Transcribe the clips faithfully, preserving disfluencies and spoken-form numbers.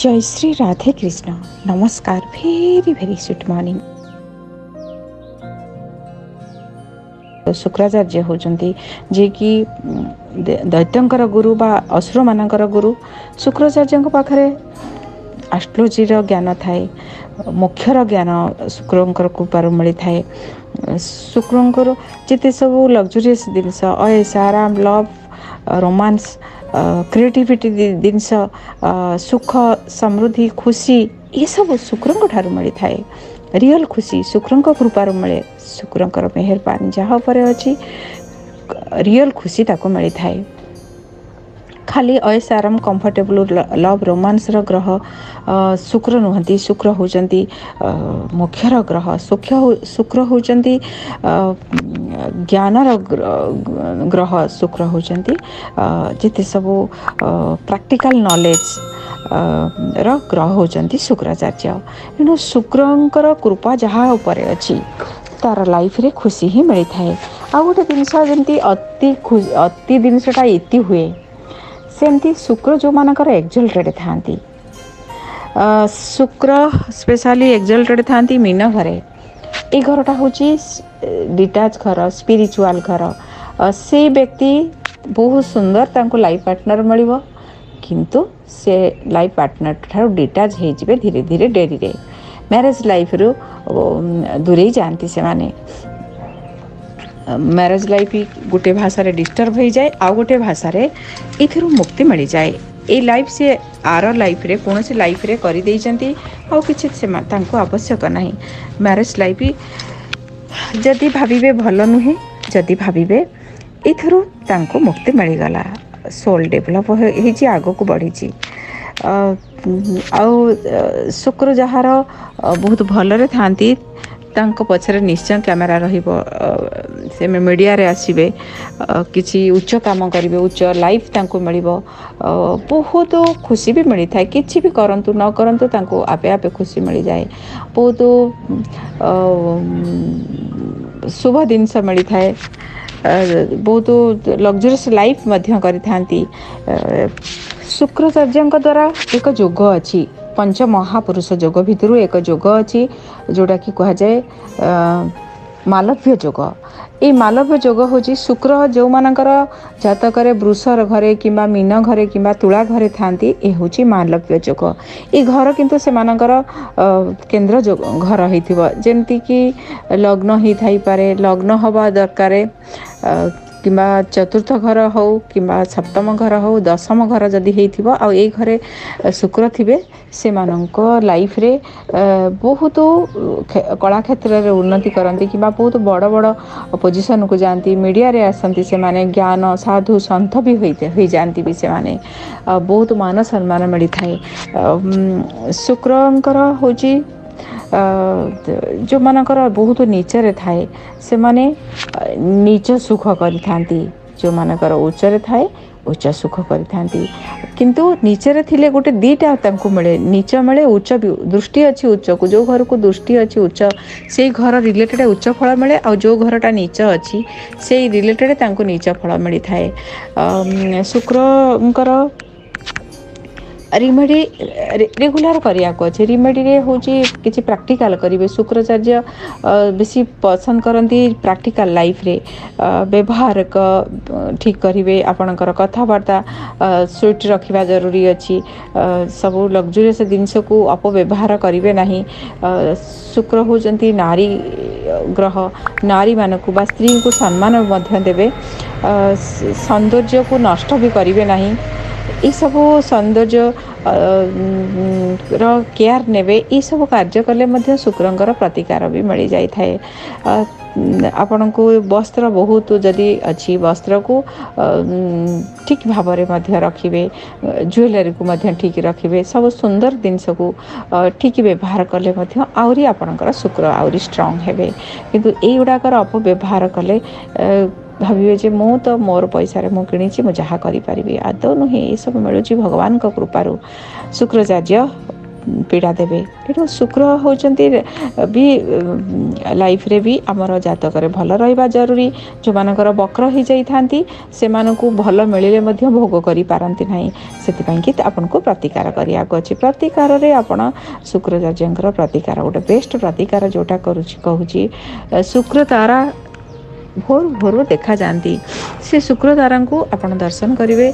जय श्री राधे कृष्ण। नमस्कार, very very sweet morning. Shukracharya होचंती जे कि दैत्यंकर गुरु बा असुर मानकर गुरु। शुक्राचार्य पाखरे एस्ट्रोलॉजी रो ज्ञान थाए, मोक्षर ज्ञान शुक्रंकर कृपार मिली थाए। शुक्रंकर जिते सब लग्जरीयस जिनस ऐश आराम लव रोमांस क्रिएटिविटी जिनस सुख समृद्धि खुशी ये सब शुक्रंक ठारू मिली थाए। रियल खुशी शुक्रंक कृपार मिले। शुक्रंकर मेहरबानी जहाँ पर अच्छी रियल खुशी ताको मिली थाए। खाली ऐश आराम कंफर्टेबल लव रोमांस रो ग्रह शुक्र नुहंती। शुक्र होचंती मुख्यर ग्रह। शुक्र होचंती ज्ञान ग्रह। शुक्र होचंती जिते सब प्रैक्टिकल नॉलेज रो ग्रह होचंती शुक्राचार्य। एणु शुक्रंकर कृपा जहाँ उपरे अच्छी तार लाइफ रे खुशी ही मिली थाए। आ गोटे जिनस जमी अति अति जिनसटा इति हुए सेमती शुक्र जो मानकर एक्सल्टेड थांती। शुक्र स्पेशली एक्सल्टेड थांती मीन घरे। ए घरटा होची डिटाच घर, स्पिरिचुअल घर। से व्यक्ति बहुत सुंदर तांको लाइफ पार्टनर मिलिबो, किंतु से लाइफ पार्टनर ठारू डिटाच हो जिवे धीरे धीरे डेरी रे। मैरिज लाइफ रु दूरे जाती से माने। मैरिज लाइफ गोटे भाषा रे डिस्टर्ब हो जाए, आ गोटे भाषा रे इथिरु मुक्ति मिल जाए। ए लाइफ से आर लाइफ रे कौन से लाइफ रे करी देई जंती आ किछि से तांको आवश्यक नहीं। मैरिज लाइफ जदि भाबिबे भल नुहे, जदि भाबिबे इथिरु तांको मुक्ति मिल गला। सोल डेवलप हो जी आगो को बढ़ी जी। आ शुक्र जहार बहुत भलरे थांती तांको पछरे निश्चय कैमेरा रहिबो। से मीडिया रे आसीबे, किछि उच्च काम करिवे, उच्च लाइफ तांको मिलिबो। बहुत खुशी भी मिली थाए। किछि भी करंतु न करंतु तांको आपे आपे खुशी मिल जाए। बहुत शुभ दिन मिली थाए। बहुत लग्जरियस लाइफ मध्य करि थांती। शुक्राचार्य द्वारा एक जोग अच्छी, पंच महापुरुष जोग भितर एक जोग अच्छी जोटा कि कह जाए मालव्य जोग। ये मालव्य जोग हूँ शुक्र जो मानकर जातक वृषर घरे किंबा मीन घरे किंबा तुला घरे थांती, ये हूँ मालव्य जोग। ये घर किंतु से मानकर केंद्र जो घर होइथिबो, जेमती कि लग्न ही थाई पारे, लग्न हवा दरकार किंबा चतुर्थ घर हो किंबा सप्तम घर हो दशम घर जदि हेइथिबो आ ए घरे शुक्र थिबे से मानक लाइफ रे बहुत कला क्षेत्र रे उन्नति करंती किंबा बहुत बड़ बड़ पोजीशन को जानती, मीडिया रे आसंती। से माने ज्ञान साधु संत भी होइते होई जानती भी से माने बहुत मान सम्मान मिली थाए। शुक्रंकर होची जो मानकर बहुत नीचरे थाए से माने नीच सुख करि थांती। जो मानकर उच्चरे थाए उच्च सुख करि थांती, किंतु नीचरे थिले गोटे दीटा तांको मिले, नीच मिले उच्च भी। दृष्टि अच्छी उच्च को, जो घर को दृष्टि अच्छी उच्च से घर रिलेटेड उच्च फल मिले, और जो घरटा नीच अच्छी से रिलेटेड तांको नीच फल मिली थाए। शुक्रंकर रिमेडी रेगुलर करिया को अच्छे। रिमेडी रे होची किछि प्रैक्टिकल करिवे। शुक्राचार्य बेसी पसंद करती प्रैक्टिकल लाइफ रे व्यवहार क ठीक करिवे। आपणकर कथावार्ता स्वीट रखिबा जरूरी अछि। सब लग्जरियस जिनस को अपव्यवहार करिवे नहीं। शुक्र होचंती नारी ग्रह। नारी मानकु बा स्त्री को सम्मान मध्य देवे। सौंदर्य को नष्ट भी करिवे नहीं। ये सब सौंदर्य रो केयर नेबे। ये सब कार्य कले मध्य शुक्रंकर प्रतिकार भी मिल जाई थाए। आपण को वस्त्र बहुत जदि अच्छी वस्त्र को ठीक भाव में मध्य रखिबे, ज्वेलरी को मध्य ठीक रखिबे। सब सुंदर जिनस को ठीक व्यवहार कले मध्य आउरी आपणकर शुक्र आउरी स्ट्रांग हेबे। किंतु एई गुडाकर अपव्यवहार कले भाविए जे मु तो मोर पैसा रे मु किणी मु जहाँ करि परिबे। आदौ नुहे ये सब मिलुची भगवान को कृपारू। शुक्राचार्य पीड़ा देवे तेणु शुक्र होचंती भी लाइफ रे भी आमर जातक भल रहा जरूरी जो मानकर वक्र हो जाती से भल मिले भोग कर पारती ना से आपन को प्रतिकार करने अच्छे प्रतिकार आपण शुक्राचार्य प्रतिकार गोटे बेस्ट प्रतिकार जोटा कहूँ शुक्र तारा भोर भोर देखा जाती से शुक्र तारा को आपण दर्शन करेंगे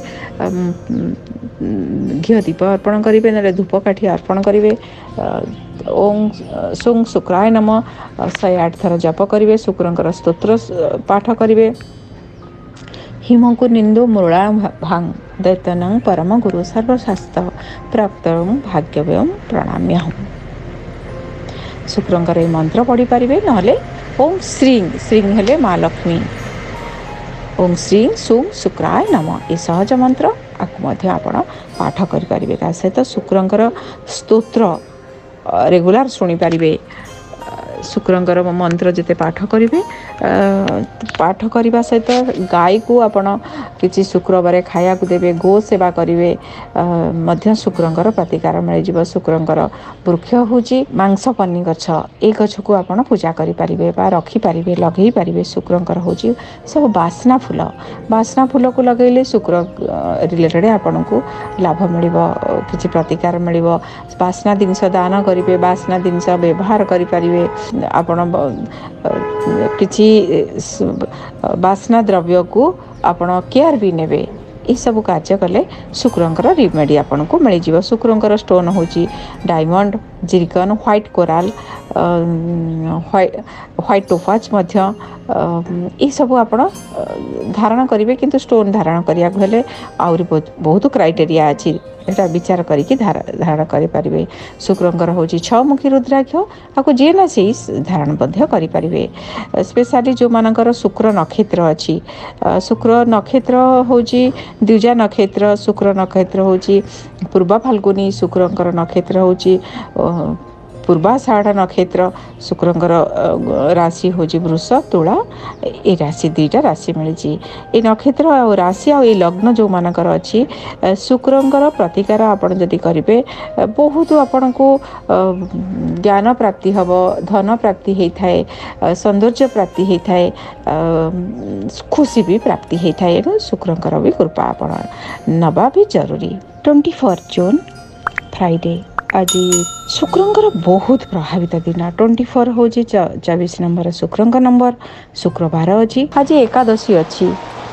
घी दीप अर्पण करेंगे ना धूपकाठी अर्पण करेंगे ओं सों शुक्राय नम शहे आठ थर जप करेंगे शुक्रंकर स्तोत्र पाठ करेंगे हिम को निंदो मृणा भांग दैतन परम गुरु सर्वशास्त्र प्राप्त भाग्यव्य प्रणाम्यहम शुक्रंकर ये मंत्र पढ़ी पारे ना ओं श्री श्री हेले माँ लक्ष्मी ओं श्री सुं शुक्राय नम ये सहज मंत्र आपको आपण पाठ करें ता सहित शुक्रंकर स्तोत्र रेगुलार शुणी पारे शुक्रंकर मंत्र जिते पाठ करेंगे पाठ करने सहित गाय को आपण किसी शुक्रवार खाया देवे गो सेवा करेंगे शुक्रंकर प्रतिकार मिल शुक्रंकर वृक्ष हूँ मांस पन्नी गछ ये गछ को आपण पूजा करें रखिपारे लगे पारे शुक्रंकर हूँ सब बास्ना फूल बास्ना फूल को लगेले शुक्र रिलेटेड आपण को लाभ मिल कि प्रतिकार मिल बास्ना जिनस दान करेंगे बास्ना जिनस व्यवहार करें आपण किसी बास्ना द्रव्य को आपण केयर भी नेबे ये सब कार्य कले शुक्रंकर रिमेडी आपन को मिल जाव शुक्रंकर स्टोन हूँ diamond zircon white coral white topaz ये सब आप धारण करेंगे किंतु स्टोन धारण करिया हेले आउरी बहुत क्राइटेरिया अच्छी एटा विचार करके धारण करें शुक्रंकर हूँ छमुखी रुद्राक्ष आपको जी ना से धारण करें स्पेशली जो मानकर शुक्र नक्षत्र अच्छी शुक्र नक्षत्र हूँ द्विजा नक्षत्र शुक्र नक्षत्र हूँ पूर्वा फाल्गुनी शुक्रंकर नक्षत्र हूँ पूर्वाषाढ़ नक्षत्र शुक्रंकर राशि हूँ वृष तुला ये राशि दुईटा राशि मिली ये नक्षत्र आ राशि आ लग्न जो मानकर अच्छी शुक्रंकर प्रतिकार आपड़ जदि करेंगे बहुत आपन को ज्ञान प्राप्ति हम धन प्राप्ति होता है सौंदर्य प्राप्ति होता है खुशी भी प्राप्ति होता है शुक्रंकर भी कृपा आपड़ नवा भी जरूरी ट्वेंटी फोर जून फ्राइडे आज शुक्रंकर बहुत प्रभावित दिन ट्वेंटी फोर हूँ चौबीस नंबर शुक्रंकर नंबर शुक्रवार अच्छी आज एकादशी अच्छी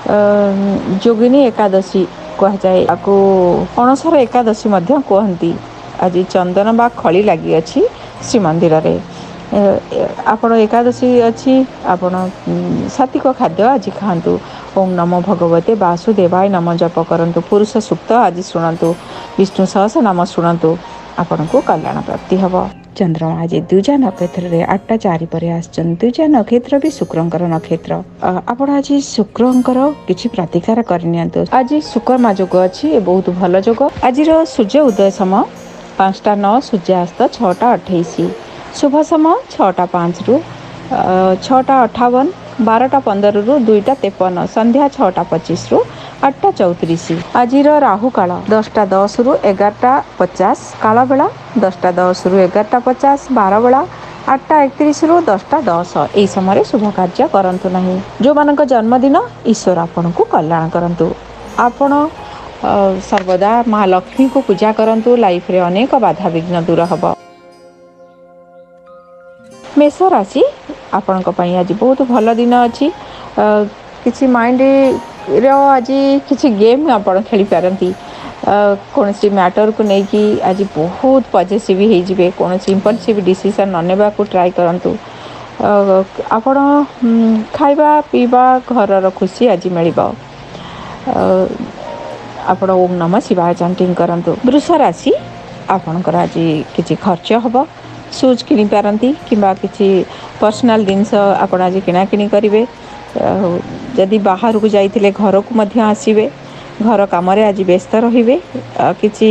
जोगिनी एकादशी कहुए आपको अणसर एकादशी कहती आज चंदन बा खली लगी अच्छी श्रीमंदिर रे आपण एकादशी अच्छी आपण सात्विक खाद्य आज खातु ओं नमो भगवते वासुदेवाय नम जप करंतु पुरुष सूक्त आज शुणु विष्णु सहस नाम शुणु आपण को कल्याण प्राप्ति हम चंद्रमा आज द्विजा नक्षत्र रे आठटा चारि पर आछन द्विजा नक्षत्र भी शुक्रंकर नक्षत्र आपण आज शुक्रंकर किछि प्रतिकार करनियंतु आज शुक्रमा जोग अछि बहुत भल जोग आज सूर्य उदय समय पाँचटा नौ सूर्यास्त छटा अठाईस शुभ समय छटा पाँच रु छटा अठावन बारटा पंदर रु दुईटा तेपन संध्या छटा पचीस रु आठटा चौतीस आज राहु काल दसटा दस रु एगारटा पचास काल बेला दसटा दस रु एगारटा पचास बार बेला आठटा एकतीस रु दसटा दस यही समय शुभ कार्य करंतु नहीं जो मानक जन्मदिन ईश्वर आपन को कल्याण करंतु आपण सर्वदा महालक्ष्मी को पूजा करंतु लाइफ रे अनेक बाधा विघ्न दूर हब मेष राशि आपण आज बहुत भल दिन अच्छी किसी माइंड आज किसी गेम आप खेली पारती कौन सी मैटर को लेकिन आज बहुत पॉजिटिव हो कौन इम्पल्सिव डिसीजन न को ट्राई करूँ आपण खाइबा पीवा घर खुशी आज मिल आपण ओम नमः शिवाय चैंटिंग करंतु वृष राशि आपणकर आज किसी खर्च हम शूज किनी पारती किंबा किसी पर्सनल जिनस आप आज किणाकिणी करेंगे जदि बाहर को जाइए घर को मध्य आसवे घर कम आज व्यस्त रे किसी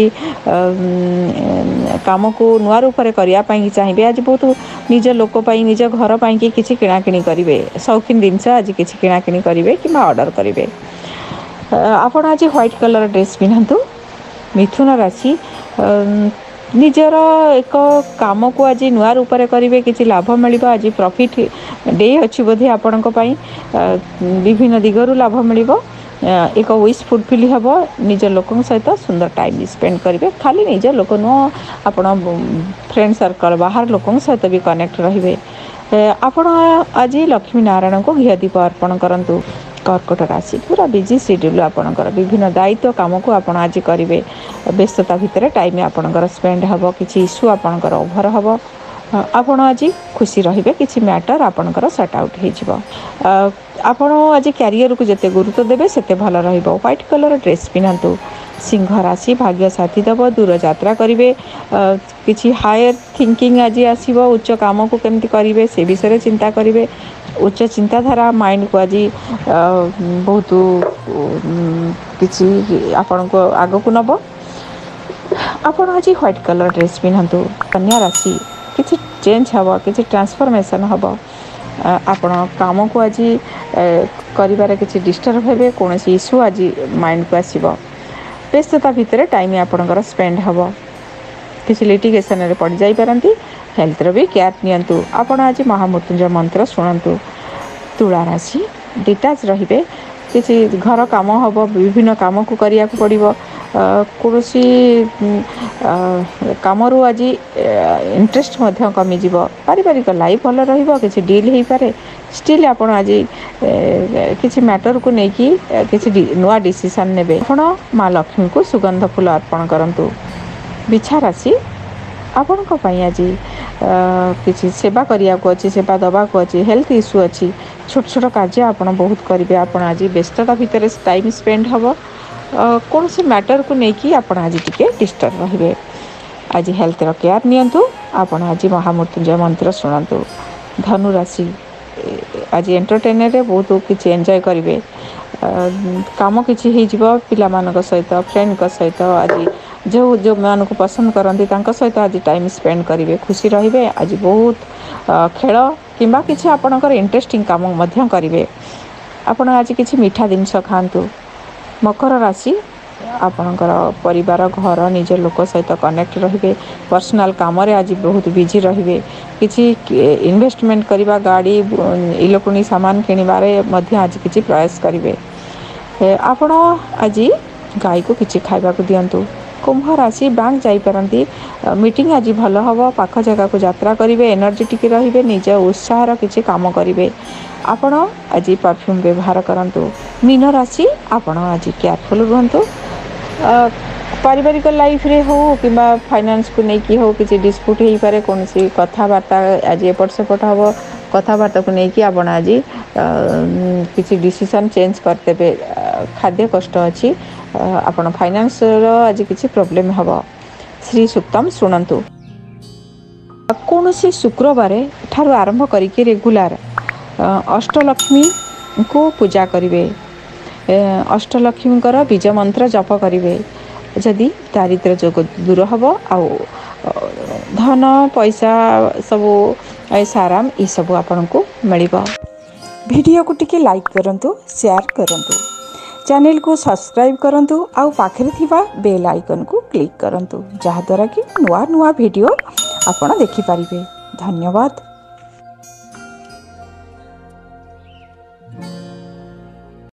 कम को नुआ रूप से करने चाहिए आज बहुत निज लोक निज घर पर किसी किणाकिणी करेंगे शौकीन जिनस आज किसी किणाकिणी करेंगे कि ऑर्डर करेंगे आपण आज व्हाइट कलर ड्रेस पिंधतु मिथुन राशि निजर एक काम को आज नुआ रूप में करेंगे कि लाभ मिल आज प्रॉफिट डे अच्छी बोधे आपण विभिन्न दिगरु लाभ मिल एक विश फुलफिल हम निज लोक सहित सुंदर टाइम स्पेंड करेंगे खाली निज लोक नुह आप फ्रेंड सर्कल बाहर लोक सहित भी कनेक्ट रे आपण आज लक्ष्मी नारायण को घी दीप अर्पण करूँ। कर्कट राशि पूरा बिजी शेड्यूल आपणकर विभिन्न दायित्व काम को आप आज करेंगे व्यस्तता भितर टाइम आपणकर स्पेंड हम किसी इश्यू आपणकर ओभर हम आपण आज खुशी रे किसी मैटर आपणकर सॉर्ट आउट हो आपण आज कैरियर को जिते गुरुत्व देवे सेते भल रहिबो। व्हाइट कलर ड्रेस पिनंतु। सिंह राशि भाग्य साथी दब दूर यात्रा करेंगे किसी हायर थिंकिंग आज आसो उच्च काम को केमती करेंगे से विषय चिंता करेंगे उच्च चिंताधारा माइंड को आज बहुत किसी आपण को आग को नब आपण आज व्हाइट कलर ड्रेस पिनंतु। कन्या राशि किसी चेंज हम किसी ट्रांसफॉर्मेशन हम आपण काम को आज कर किसी डिस्टर्ब हे कौन इश्यू आज माइंड को आसो व्यस्तता भितर टाइम आपणकर स्पेंड हम किसी लिटिगेशन पड़ जापारती हेल्थ भी केयर नियंतु। आपण आज महामृत्युंजय मंत्र शुणु। तुला राशि डिटाच रे किसी घर काम हम विभिन्न काम को करिया को पड़ो कौन कम रू आज इंटरेस्ट कमिज पारिवारिक लाइफ भल रही डील हो पारे स्टिल आप आज किसी मैटर को लेकिन किसी नुआ डिसीजन ने आपण माँ लक्ष्मी को सुगंध फूल अर्पण करूँ। बिछा राशि आपण आज किसी सेवा करने को अच्छी सेवा दवा को अच्छी हेल्थ इश्यू अच्छी छोट छोट कार्य आप बहुत करेंगे आपण आज व्यस्तता भितर टाइम स्पेंड हम कौन से मैटर को लेकिन आप आज टी डिस्टर्ब रे आज हेल्थ केयर नियंतु। आपण आज महामृत्युंजय मंत्र शुणु। धनु राशि आज एंटरटेनर बहुत किसी एंजॉय करेंगे काम किसी हो पिला सहित फ्रेंड सहित आज जो जो मान को पसंद करती सहित आज टाइम स्पेंड करेंगे खुशी रे आज बहुत खेल किंबा किसी आपणकर इंटरेस्टिंग काम करेंगे आपण आज किसी मीठा जिनस खातु। मकर राशि आपणकर परिवार घर निज लोक सहित कनेक्ट रे पर्सनल काम रे आज बहुत बिजी रे किसी इन्वेस्टमेंट करवा गाड़ी इलेक्ट्रॉनिक सामान किणवारे आज किसी प्रयास करेंगे आपण आज गाई को किसी खाइबा को दिंतु। कुंभ राशि बैंक जापारती मीटिंग आज भल हम पाख जगह को यात्रा करेंगे एनर्जेटिक रे निज उत्साह किसी काम करेंगे आपण आज परफ्यूम व्यवहार करूँ। मीन राशि आपण आज केयरफुल रुहतु पारिवारिक लाइफ रे हो कि फाइनेंस को लेकिन हो किसी डिस्प्यूट हो पारे कौन सी कथबार्ता आज एपट सेपट हम कथबार्ता को लेकिन आप आज किसी डिसीजन चेंज करते खाद्य कष्ट अच्छी आपण फाइनेंस आज किसी प्रॉब्लम हम। श्री सूक्तम शुणु। कौन सी शुक्रवार ठारू आरंभ करके रेगुलर अष्टलक्ष्मी को पूजा करेंगे अष्टलक्ष्मी बीज मंत्र जप करेंगे जदि दारिद्र जोग दूर हम आउ धन पैसा सबू ऐसाराम ये सब आपन को मिल। वीडियो को टिके लाइक करंतु शेयर करंतु चैनल को सब्सक्राइब करंतु आउ पाखरे थिबा बेल आइकन को क्लिक करंतु जहा द्वारा कि नुआ नुआ वीडियो आपण देखि परिबे। धन्यवाद।